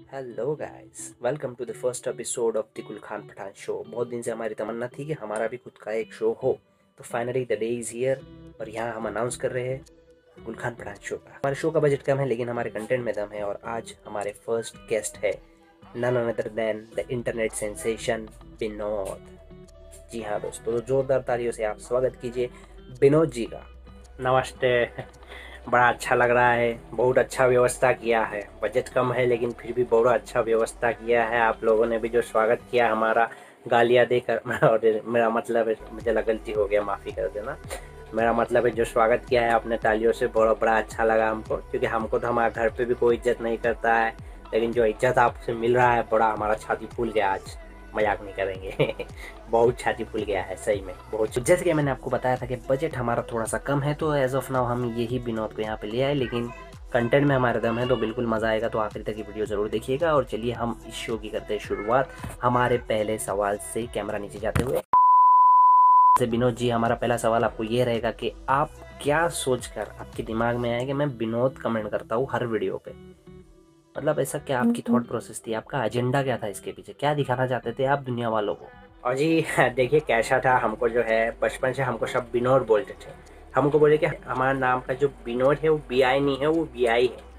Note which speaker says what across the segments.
Speaker 1: Hello guys, welcome to the first episode of the Gulkhan Pathan show. बहुत दिन से हमारी तमन्ना थी कि हमारा भी खुद का एक शो हो, तो finally the day is here. और यहाँ हम अनाउंस कर रहे हैं गुलखान पठान शो का। हमारे शो का बजट कम है लेकिन हमारे कंटेंट में दम है। और आज हमारे फर्स्ट गेस्ट है none other than the internet sensation Vinod. जी हाँ दोस्तों, तो जोरदार तालियों से आप स्वागत कीजिए विनोद जी का।
Speaker 2: नमस्ते। बड़ा अच्छा लग रहा है। बहुत अच्छा व्यवस्था किया है। बजट कम है लेकिन फिर भी बहुत अच्छा व्यवस्था किया है। आप लोगों ने भी जो स्वागत किया हमारा गालियाँ देकर और मेरा मतलब है, मुझे गलती हो गया, माफ़ी कर देना। मेरा मतलब है जो स्वागत किया है आपने तालियों से, बड़ा अच्छा लगा हमको, क्योंकि हमको तो हमारे घर पे भी कोई इज्जत नहीं करता है, लेकिन जो इज्जत आपसे मिल रहा है, बड़ा हमारा छाती फूल गया आज। मजाक नहीं करेंगे। बहुत छाती फूल गया है सही में, बहुत।
Speaker 1: तो जैसे कि मैंने आपको बताया था कि बजट हमारा थोड़ा सा कम है, तो एज ऑफ नाउ हम यही विनोद को यहाँ पे ले आए, लेकिन कंटेंट में हमारे दम है तो बिल्कुल मज़ा आएगा। तो आखिर तक की वीडियो ज़रूर देखिएगा। और चलिए हम इस शो की करते हैं शुरुआत हमारे पहले सवाल से, कैमरा नीचे जाते हुए। से विनोद जी, हमारा पहला सवाल आपको ये रहेगा कि आप क्या सोचकर आपके दिमाग में आया कि मैं विनोद कमेंट करता हूँ हर वीडियो पे। मतलब ऐसा क्या आपकी थॉट प्रोसेस थी, आपका एजेंडा क्या था इसके पीछे, क्या दिखाना चाहते थे आप दुनिया वालों को?
Speaker 2: और जी देखिए कैसा था, हमको जो है बचपन से हमको सब विनोद बोलते थे। हमको बोले कि हमारा नाम का जो विनोद है वो BI नहीं है, वो VI है।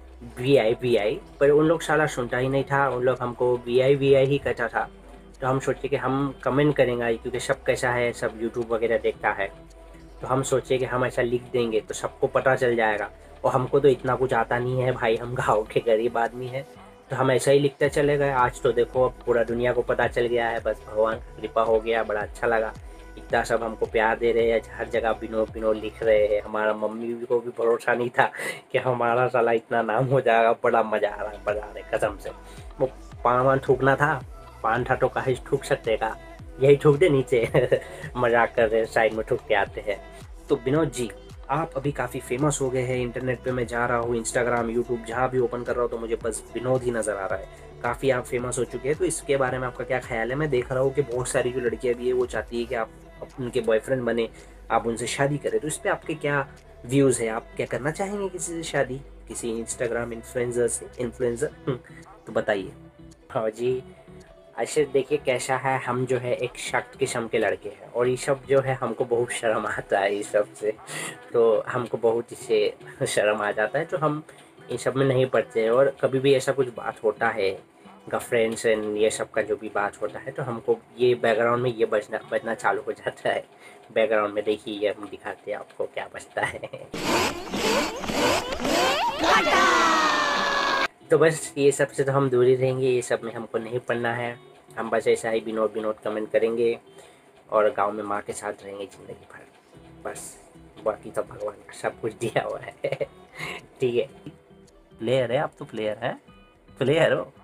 Speaker 2: VI पर उन लोग साला सुनता ही नहीं था। उन लोग हमको VI ही कहता था। तो हम सोचे कि हम कमेंट करेंगे, क्योंकि सब कैसा है, सब यूट्यूब वगैरह देखता है। तो हम सोचे कि हम ऐसा लिख देंगे तो सबको पता चल जाएगा। और हमको तो इतना कुछ आता नहीं है भाई, हम गाँव के गरीब आदमी हैं। तो हम ऐसा ही लिखते चले गए। आज तो देखो अब पूरा दुनिया को पता चल गया है। बस भगवान की कृपा हो गया, बड़ा अच्छा लगा। इतना सब हमको प्यार दे रहे हैं, हर जगह विनोद विनोद लिख रहे हैं। हमारा मम्मी को भी भरोसा नहीं था कि हमारा साला इतना नाम हो जाएगा। बड़ा मजा आ रहा है, बजा रहे कसम से। वो पान वान थूकना था, पान था तो कहीं थूक सकते का, यही थूक दे नीचे। मजाक कर रहे, साइड में थूक के आते हैं।
Speaker 1: तो विनोद जी, आप अभी काफ़ी फेमस हो गए हैं इंटरनेट पे। मैं जा रहा हूँ इंस्टाग्राम, यूट्यूब, जहाँ भी ओपन कर रहा हूँ तो मुझे बस विनोद ही नज़र आ रहा है। काफ़ी आप फेमस हो चुके हैं, तो इसके बारे में आपका क्या ख्याल है? मैं देख रहा हूँ कि बहुत सारी जो लड़कियाँ भी है वो चाहती है कि आप उनके बॉयफ्रेंड बने, आप उनसे शादी करें। तो इस पर आपके क्या व्यूज़ है? आप क्या करना चाहेंगे किसी से शादी, किसी इंस्टाग्राम इन्फ्लुएंसर से? तो बताइए।
Speaker 2: हाँ जी, ऐसे देखिए कैसा है, हम जो है एक शक्त किस्म के लड़के हैं, और ये सब जो है हमको बहुत शर्म आता है इस सब से। तो हमको बहुत इससे शर्म आ जाता है, तो हम इन सब में नहीं पड़ते हैं। और कभी भी ऐसा कुछ बात होता है, गर्लफ्रेंड्स एंड ये सब का जो भी बात होता है, तो हमको ये बैकग्राउंड में ये बजना चालू हो जाता है। बैकग्राउंड में देखिए, ये हम दिखाते हैं आपको क्या बजता है। तो बस ये सब से तो हम दूर ही रहेंगे, ये सब में हमको नहीं पढ़ना है। हम बस ऐसा ही विनोद विनोद कमेंट करेंगे और गांव में माँ के साथ रहेंगे ज़िंदगी भर, बस। बाकी तो भगवान का सब कुछ दिया हुआ है। ठीक है।
Speaker 1: प्लेयर है आप, तो प्लेयर है, प्लेयर हो।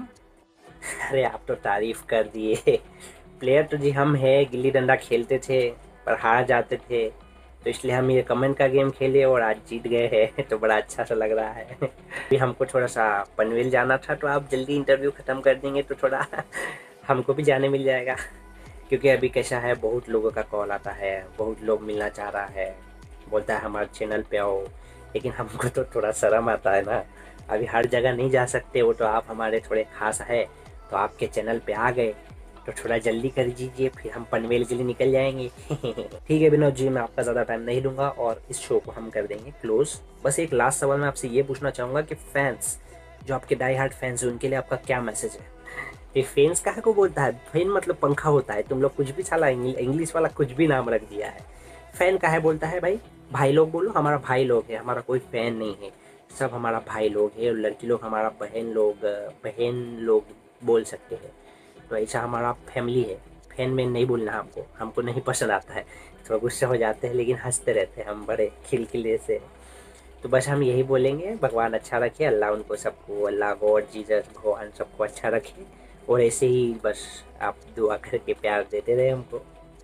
Speaker 2: अरे आप तो तारीफ कर दिए। प्लेयर तो जी हम है, गिल्ली डंडा खेलते थे पर हार जाते थे, तो इसलिए हम ये कमेंट का गेम खेले और आज जीत गए हैं। तो बड़ा अच्छा सा लग रहा है। अभी हमको थोड़ा सा पनवेल जाना था, तो आप जल्दी इंटरव्यू ख़त्म कर देंगे तो थोड़ा हमको भी जाने मिल जाएगा। क्योंकि अभी कैसा है, बहुत लोगों का कॉल आता है, बहुत लोग मिलना चाह रहा है, बोलता है हमारे चैनल पे आओ। लेकिन हमको तो थोड़ा शर्म आता है ना, अभी हर जगह नहीं जा सकते। वो तो आप हमारे थोड़े खास है, तो आपके चैनल पे आ गए तो थोड़ा जल्दी कर दीजिए, फिर हम पनवेल के लिए निकल जाएंगे।
Speaker 1: ठीक है विनोद जी, मैं आपका ज़्यादा टाइम नहीं लूँगा और इस शो को हम कर देंगे क्लोज। बस एक लास्ट सवाल मैं आपसे ये पूछना चाहूँगा कि फैंस, जो आपके डाई हार्ट फैंस हैं, उनके लिए आपका क्या मैसेज है?
Speaker 2: ये फैंस काहे को बोलता है? फैन मतलब पंखा होता है। तुम लोग कुछ भी साला इंग्लिश वाला कुछ भी नाम रख दिया है। फैन काहे बोलता है भाई? भाई लोग बोलो, हमारा भाई लोग है, हमारा कोई फैन नहीं है। सब हमारा भाई लोग है, और लड़की लोग हमारा बहन लोग बोल सकते हैं। तो ऐसा हमारा फैमिली है। फैन में नहीं बोलना हमको, हमको नहीं पसंद आता है। थोड़ा गुस्सा हो जाते हैं लेकिन हंसते रहते हैं हम बड़े खिलखिले से। तो बस हम यही बोलेंगे, भगवान अच्छा रखे, अल्लाह उनको सबको, अल्लाह गॉड जीसस भगवान सबको अच्छा रखे। और ऐसे ही बस आप दुआ करके प्यार देते रहे हमको।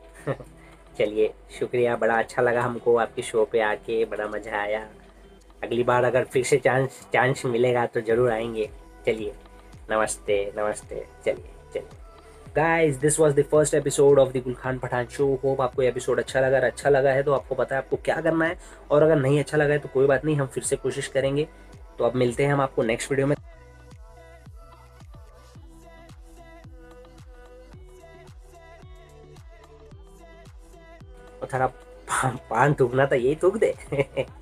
Speaker 2: चलिए शुक्रिया, बड़ा अच्छा लगा हमको आपके शो पे आके, बड़ा मज़ा आया। अगली बार अगर फिर से चांस चांस मिलेगा तो ज़रूर आएंगे। चलिए, नमस्ते नमस्ते, चलिए चलिए।
Speaker 1: Guys, this was the first episode of the Gulkhan Pathan show. Hope आपको एपिसोड अच्छा लगा। अगर अच्छा लगा है तो आपको पता है आपको क्या करना है, और अगर नहीं अच्छा लगा है तो कोई बात नहीं, हम फिर से कोशिश करेंगे। तो अब मिलते हैं हम आपको नेक्स्ट वीडियो में।
Speaker 2: और थोड़ा पान थूकना था, यही थूक दे।